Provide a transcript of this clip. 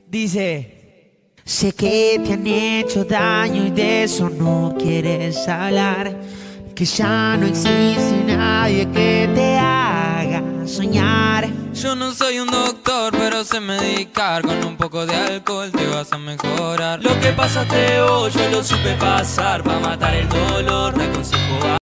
Dice: sé que te han hecho daño y de eso no quieres hablar, que ya no existe nadie que te haga soñar. Yo no soy un doctor, pero sé medicar. Con un poco de alcohol te vas a mejorar. Lo que pasaste hoy yo lo supe pasar. Pa' matar el dolor te aconsejo